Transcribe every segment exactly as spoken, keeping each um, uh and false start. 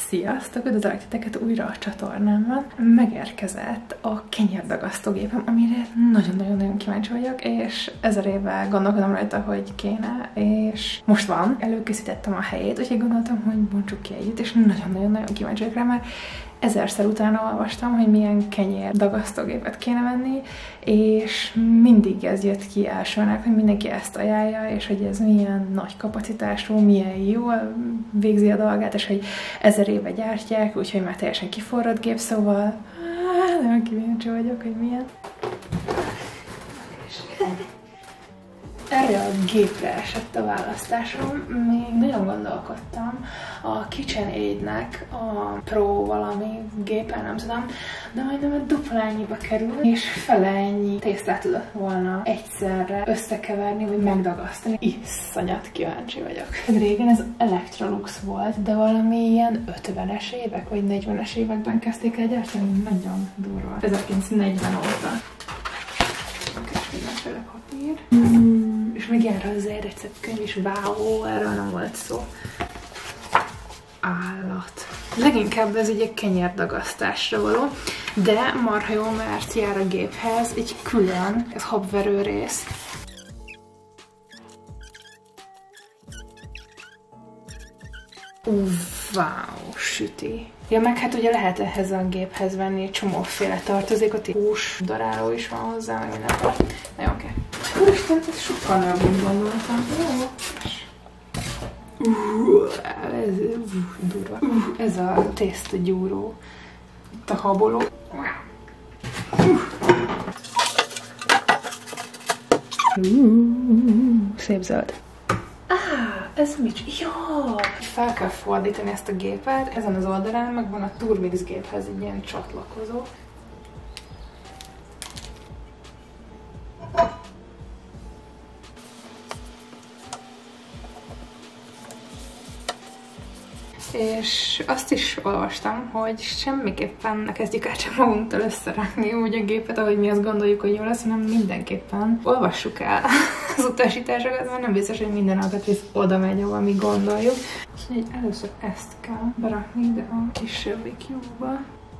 Sziasztok! Üdvözlök titeket újra a csatornámon. Megérkezett a kenyérdagasztógépem, amire nagyon-nagyon-nagyon kíváncsi vagyok, és ezer éve gondolkodom rajta, hogy kéne, és most van. Előkészítettem a helyét, úgyhogy gondoltam, hogy bontsuk ki együtt, és nagyon-nagyon-nagyon kíváncsi vagyok rá, mert ezerszer utána olvastam, hogy milyen kenyérdagasztógépet kéne venni, és mindig ez jött ki elsőnek, hogy mindenki ezt ajánlja, és hogy ez milyen nagy kapacitású, milyen jól végzi a dolgát, és hogy ezer éve gyártják, úgyhogy már teljesen kiforrott gép, szóval nagyon kíváncsi vagyok, hogy milyen. Erre a gépre esett a választásom, még nagyon gondolkodtam a KitchenAid-nek a Pro valami gépen, nem tudom, de majdnem a dupla ennyibe kerül, és fele ennyi tésztát tudott volna egyszerre összekeverni, vagy megdagasztani. Iszonyat kíváncsi vagyok. Régen ez Electrolux volt, de valami ilyen ötvenes évek, vagy negyvenes években kezdték el gyártani, nagyon durva. ezerkilencszáznegyven óta. És mindenféle papír. Mm. És még erre az egy receptkönyv is, wow, erről nem volt szó. Állat. Leginkább ez ugye kenyérdagasztásra való, de marha jó, mert jár a géphez egy külön, ez habverő rész. Wow, süti. Ja, meg hát ugye lehet ehhez a géphez venni egy csomóféle tartozékot, hús daráló is van hozzá, meg mindenféle. Na jó, oké. Úristen, ez sokkal nagyobb, mint gondoltam. Jó, uh, ez uh, durva. Uh, ez a tésztagyúró. Itt a haboló. Uh. Uh, szép zöld. Ez mit? Ja! Fel kell fordítani ezt a gépet. Ezen az oldalán meg van a Turmix géphez egy ilyen csatlakozó. És azt is olvastam, hogy semmiképpen ne kezdjük el csak magunktól összerakni úgy a gépet, ahogy mi azt gondoljuk, hogy jó lesz, hanem mindenképpen olvassuk el az utasításokat, mert nem biztos, hogy minden alkatrész oda megy, ahol mi gondoljuk. Úgyhogy először ezt kell berakni, de a kis barbecue-ba.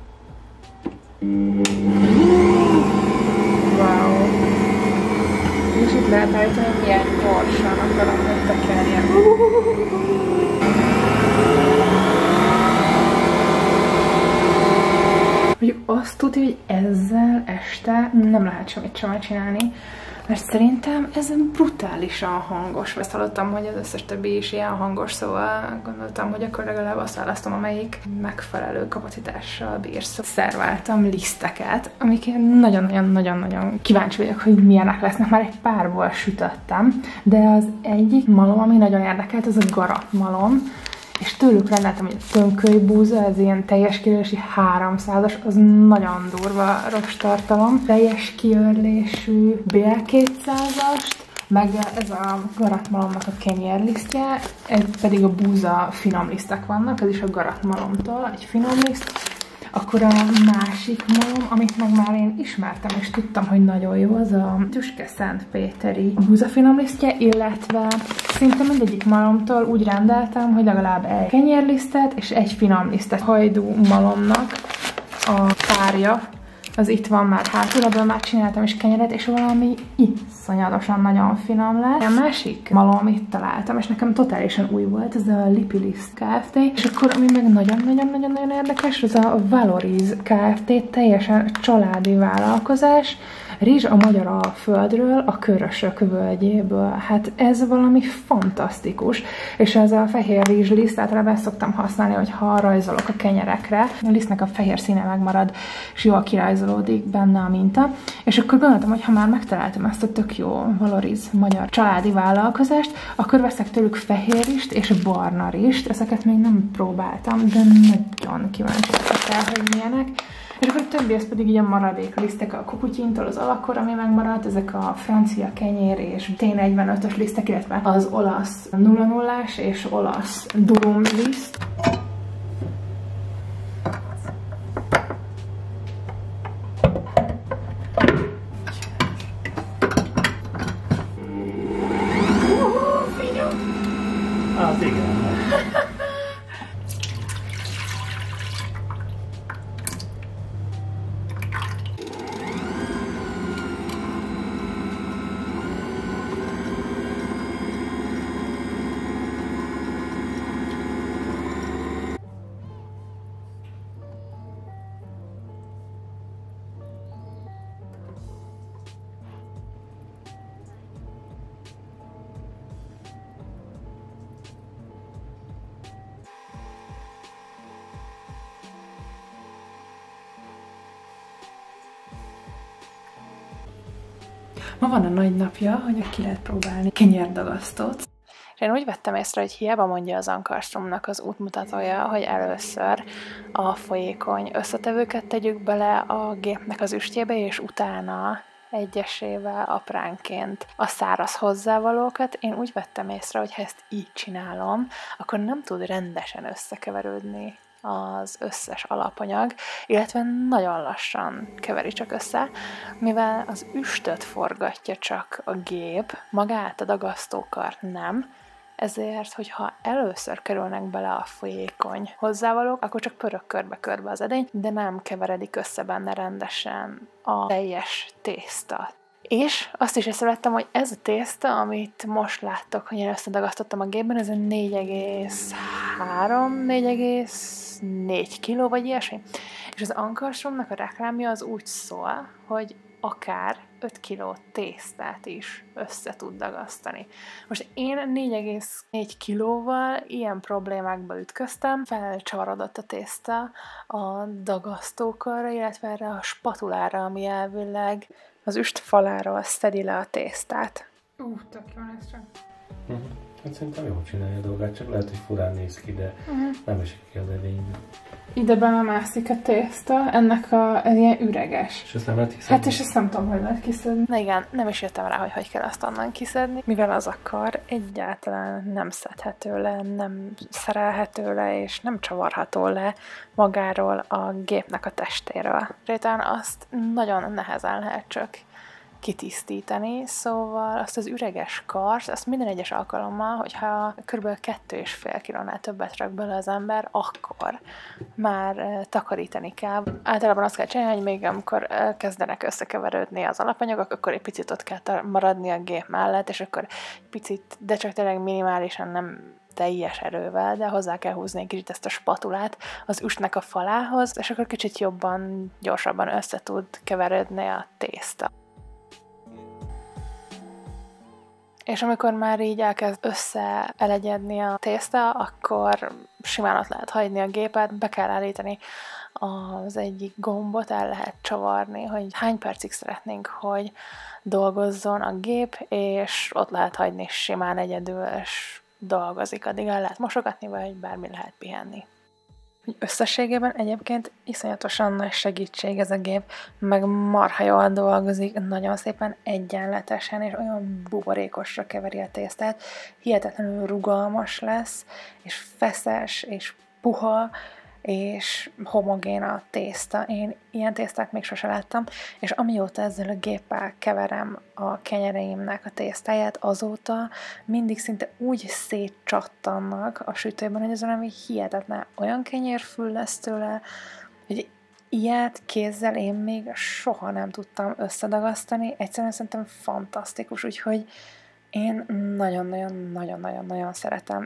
Wow! És itt lehet állítani, hogy milyen gyorsan akarom, hogy tekerjen. Hogy azt tudja, hogy ezzel este nem lehet semmit sem csinálni, mert szerintem ez brutálisan hangos. Ezt hallottam, hogy az összes többi is ilyen hangos, szóval gondoltam, hogy akkor legalább azt választom, amelyik megfelelő kapacitással bír. Szóval szerváltam liszteket, amikért nagyon-nagyon-nagyon-nagyon kíváncsi vagyok, hogy milyenek lesznek. Már egy párból sütöttem, de az egyik malom, ami nagyon érdekelt, az a garatmalom. És tőlük rendeltem, hogy a tönkölybúza, ez ilyen teljes kiörlési háromszázas, az nagyon durva rostartalom. Teljes kiörlésű bé kétszázast, meg ez a garatmalomnak a kenyérlisztje, ez pedig a búza finom lisztek vannak, ez is a garatmalomtól egy finom liszt. Akkor a másik malom, amit meg már én ismertem, és tudtam, hogy nagyon jó, az a Tüske Szentpéteri búzafinomlisztje, illetve szinte mindegyik malomtól úgy rendeltem, hogy legalább egy kenyérlisztet és egy finomlisztet. Hajdú malomnak a párja, az itt van már hátul, abban már csináltam is kenyeret, és valami iszonyatosan nagyon finom lesz. A másik malom, amit találtam, és nekem totálisan új volt, ez a Lipiliszt Kft. És akkor, ami meg nagyon-nagyon-nagyon érdekes, az a Valoriz Kft. Teljesen családi vállalkozás, rizs a magyar Alföldről, a Körösök völgyéből. Hát ez valami fantasztikus. És ez a fehér rizsliszt, általában ezt szoktam használni, hogyha rajzolok a kenyerekre. A lisztnek a fehér színe megmarad, és jól kirajzolódik benne a minta. És akkor gondoltam, hogy ha már megtaláltam ezt a tök jó Valoriz magyar családi vállalkozást, akkor veszek tőlük fehér rizst és barna rizst. Ezeket még nem próbáltam, de nagyon kíváncsi vagyok el, hogy milyenek. És akkor a többi, ez pedig így a maradék lisztek a kukutyintól, az alakor, ami megmaradt, ezek a francia kenyér és té negyvenötös lisztek, illetve az olasz nulla nullás és olasz durum liszt. Az igen. Ma van a nagy napja, hogy ki lehet próbálni kenyérdagasztót. Én úgy vettem észre, hogy hiába mondja az Ankarstromnak az útmutatója, hogy először a folyékony összetevőket tegyük bele a gépnek az üstjébe, és utána egyesével apránként a száraz hozzávalókat. Én úgy vettem észre, hogy ha ezt így csinálom, akkor nem tud rendesen összekeverődni az összes alapanyag, illetve nagyon lassan keveri csak össze, mivel az üstöt forgatja csak a gép, magát a dagasztókart nem, ezért, hogyha először kerülnek bele a folyékony hozzávalók, akkor csak pörög körbe-körbe az edény, de nem keveredik össze benne rendesen a teljes tészta. És azt is észrevettem, hogy ez a tészta, amit most láttok, hogy én összedagasztottam a gépben, ez a négy egész három négy egész négy kiló, vagy ilyesmi. És az Ankarstromnak a reklámja az úgy szól, hogy akár öt kiló tésztát is össze tud dagasztani. Most én négy egész négy kilóval ilyen problémákba ütköztem, felcsavarodott a tészta a dagasztókarra, illetve erre a spatulára, ami elvileg az üst faláról szedi le a tésztát. Ú, uh, tök jó lesz csak. Uh-huh. Hát szerintem jól csinálja a dolgát, csak lehet, hogy furán néz ki, de uh-huh. nem esik ki az edénybe. Ide belemászik a tészta, ennek a ilyen üreges. És ezt nem lehet kiszedni? Hát és ezt nem tudom, hogy lehet kiszedni. Na igen, nem is jöttem rá, hogy hogy kell azt onnan kiszedni, mivel az a kar egyáltalán nem szedhető le, nem szerelhető le, és nem csavarható le magáról a gépnek a testéről. Rétán azt nagyon nehezen lehet csak kitisztítani, szóval azt az üreges kart, azt minden egyes alkalommal, hogyha kb. kettő és fél kilónál többet rak bele az ember, akkor már e, takarítani kell. Általában azt kell csinálni, hogy még amikor kezdenek összekeverődni az alapanyagok, akkor egy picit ott kell maradni a gép mellett, és akkor egy picit, de csak tényleg minimálisan, nem teljes erővel, de hozzá kell húzni egy kicsit ezt a spatulát az üstnek a falához, és akkor kicsit jobban, gyorsabban össze tud keverődni a tészta. És amikor már így elkezd összeelegyedni a tészta, akkor simán ott lehet hagyni a gépet, be kell állítani az egyik gombot, el lehet csavarni, hogy hány percig szeretnénk, hogy dolgozzon a gép, és ott lehet hagyni simán egyedül, és dolgozik. Addig el lehet mosogatni, vagy bármi lehet pihenni. Összességében egyébként iszonyatosan nagy segítség ez a gép, meg marha jól dolgozik, nagyon szépen egyenletesen, és olyan buborékosra keveri a tésztát, hihetetlenül rugalmas lesz, és feszes, és puha, és homogén a tészta. Én ilyen tésztát még sose láttam, és amióta ezzel a géppel keverem a kenyereimnek a tésztáját, azóta mindig szinte úgy szétcsattannak a sütőben, hogy ez valami hihetetlen. Olyan kenyérfül lesz tőle, hogy ilyet kézzel én még soha nem tudtam összedagasztani. Egyszerűen szerintem fantasztikus, úgyhogy én nagyon-nagyon-nagyon-nagyon-nagyon szeretem.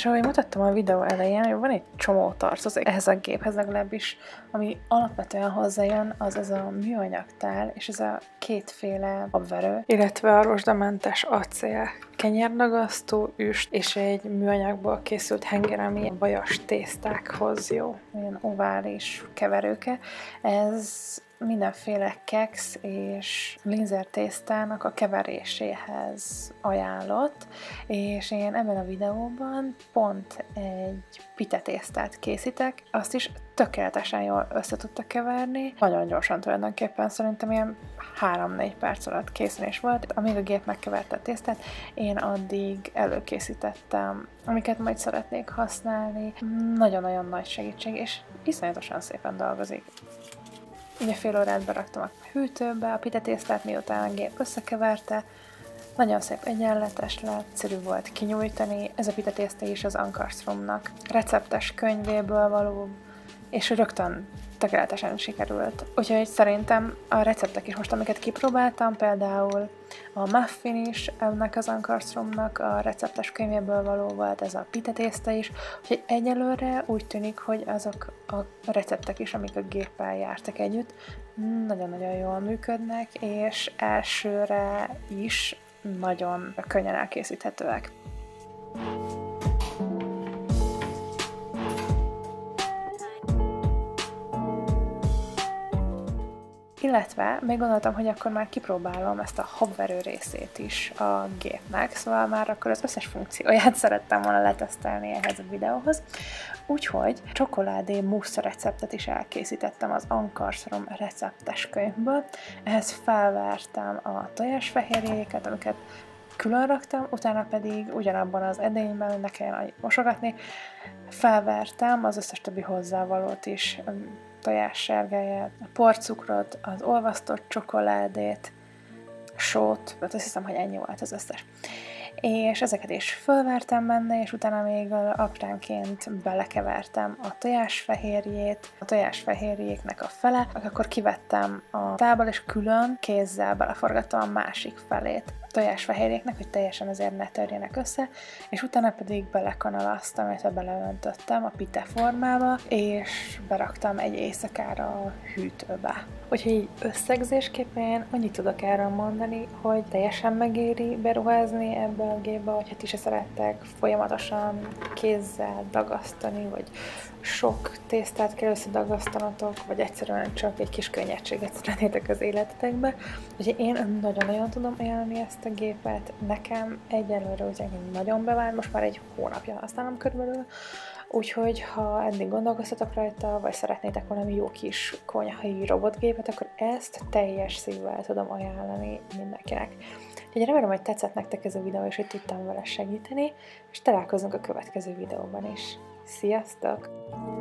És ahogy mutattam a videó elején, hogy van egy csomó tartozik ehhez a géphez legalábbis, ami alapvetően hozzájön, az ez a műanyagtál, és ez a kétféle habverő, illetve a rozsdamentes acél, kenyérnagasztó, üst, és egy műanyagból készült henger, ami a vajas tésztákhoz jó. Ilyen ovális keverőke. Ez mindenféle keksz és linzer tésztának a keveréséhez ajánlott, és én ebben a videóban pont egy pite tésztát készítek, azt is tökéletesen jól össze tudta keverni, nagyon gyorsan tulajdonképpen, szerintem ilyen három-négy perc alatt készen is volt. Amíg a gép megkeverte a tésztát, én addig előkészítettem, amiket majd szeretnék használni. Nagyon-nagyon nagy segítség, és iszonyatosan szépen dolgozik. Ugye fél órát beraktam a hűtőbe a pitetésztát, miután a gép összekeverte. Nagyon szép egyenletes lett, egyszerű volt kinyújtani. Ez a pitetészta is az Ankarströmnek receptes könyvéből való, és rögtön tökéletesen sikerült. Úgyhogy szerintem a receptek is most, amiket kipróbáltam, például a muffin is ennek az Ankarströmnek a receptes könyvéből való volt, ez a pitetészta is, úgyhogy egyelőre úgy tűnik, hogy azok a receptek is, amik a géppel jártak együtt, nagyon-nagyon jól működnek, és elsőre is nagyon könnyen elkészíthetőek. Illetve még gondoltam, hogy akkor már kipróbálom ezt a habverő részét is a gépnek, szóval már akkor az összes funkcióját szerettem volna letesztelni ehhez a videóhoz. Úgyhogy csokoládé mousse receptet is elkészítettem az Ankarström receptes könyvből. Ehhez felvertem a tojásfehérjéket, amiket külön raktam, utána pedig ugyanabban az edényben, ne kelljen mosogatni, felvertem az összes többi hozzávalót is, tojássárgáját, a porcukrot, az olvasztott csokoládét, sót, azt hiszem, hogy ennyi volt az összes. És ezeket is fölvertem benne, és utána még apránként belekevertem a tojásfehérjét, a tojásfehérjéknek a fele, akkor kivettem a tálból, és külön kézzel beleforgattam a másik felét tojásfehérjéknek, hogy teljesen azért ne törjenek össze, és utána pedig belekanalaztam, illetve beleöntöttem a pite formába, és beraktam egy éjszakára a hűtőbe. Úgyhogy így összegzésképpen annyit tudok erről mondani, hogy teljesen megéri beruházni ebbe a gépbe, hogyha ti se szerettek folyamatosan kézzel dagasztani, vagy sok tésztát kell összedagasztanatok, vagy egyszerűen csak egy kis könnyedséget szeretnétek az életetekbe. Úgyhogy én nagyon-nagyon tudom ajánlani ezt a gépet. Nekem egyelőre ugye nagyon bevált, most már egy hónapja használom körülbelül. Úgyhogy ha eddig gondolkoztatok rajta, vagy szeretnétek valami jó kis konyhai robotgépet, akkor ezt teljes szívvel tudom ajánlani mindenkinek. Úgyhogy remélem, hogy tetszett nektek ez a videó, és hogy tudtam vele segíteni, és találkozunk a következő videóban is. Sziasztok!